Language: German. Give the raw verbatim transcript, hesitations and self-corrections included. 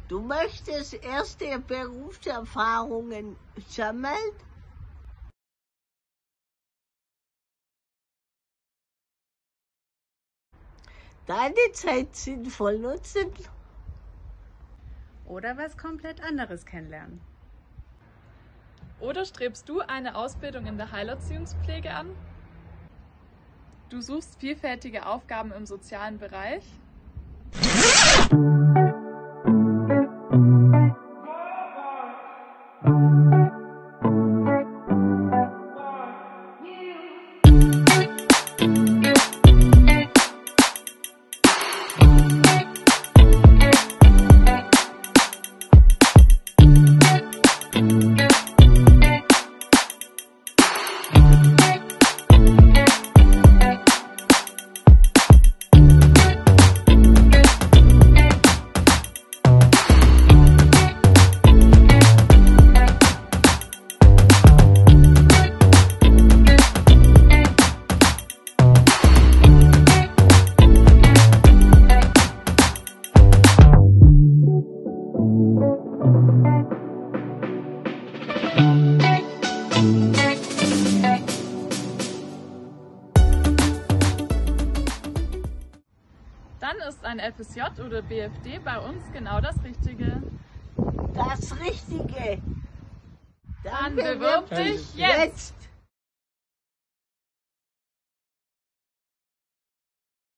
Du möchtest erste Berufserfahrungen sammeln? Deine Zeit sinnvoll nutzen? Oder was komplett anderes kennenlernen? Oder strebst du eine Ausbildung in der Heilerziehungspflege an? Du suchst vielfältige Aufgaben im sozialen Bereich? Dann ist ein F S J oder B F D bei uns genau das Richtige. Das Richtige. Dann bewirb dich jetzt!